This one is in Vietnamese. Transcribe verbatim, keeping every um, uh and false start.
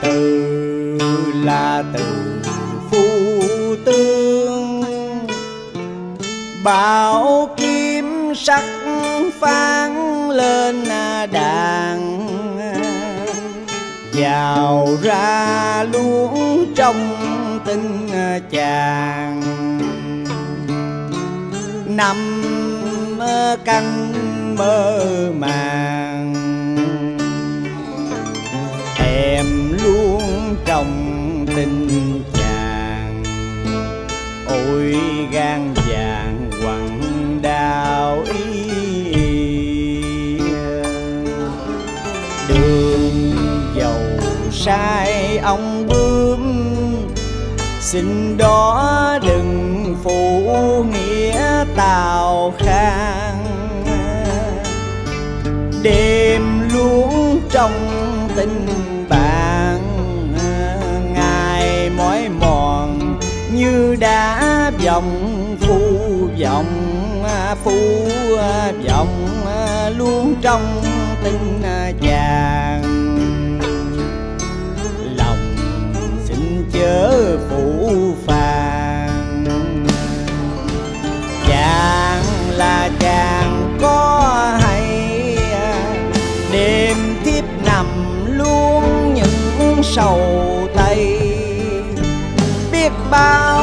từ là từ phu tương, bảo kiếm sắc phán lên đàn, vào ra luôn trong tình chàng. Năm canh mơ màng, em luôn trong tình chàng. Ôi gan vàng quằn đau ý, đường dầu sai ông bướm, xin đó đừng phụ nghĩa tào khang. Đêm luôn trong tình bạn, ngày mỏi mòn như đã vọng phu vọng. Phu vọng luôn trong tình chàng, lòng xin chớ phụ phàng. Chàng là chàng có hay, đêm thiếp nằm luôn những sầu tây. Biết bao